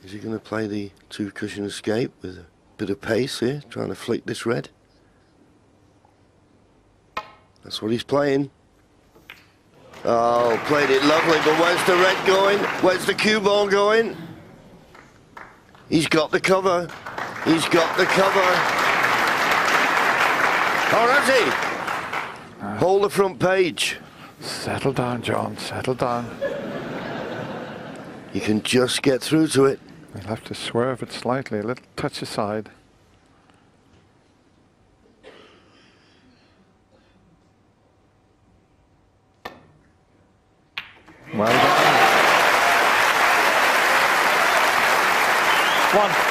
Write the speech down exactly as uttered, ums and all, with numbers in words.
Is he going to play the two cushion escape with a bit of pace here, trying to flick this red? That's what he's playing. Oh, played it lovely, but where's the red going? Where's the cue ball going? He's got the cover. He's got the cover. Oh, has he? Uh, Hold the front page. Settle down, John, settle down. You can just get through to it. You'll have to swerve it slightly, a little touch aside. Well done. One.